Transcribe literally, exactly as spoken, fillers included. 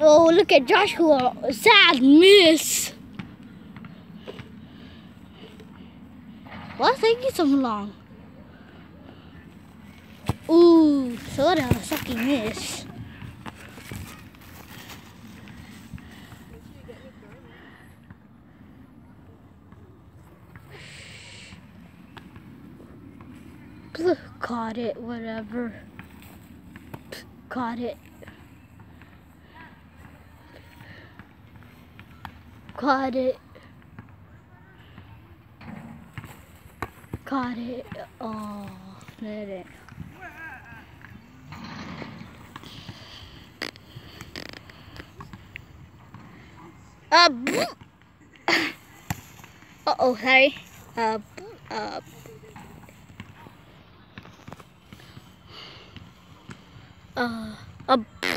Oh, look at Joshua. Sad miss. What's taking so long? Ooh, soda, sucky miss. Caught it, whatever. Caught it. Caught it. Caught it. Oh, did it. Uh, uh oh, sorry. Uh, uh, uh, uh.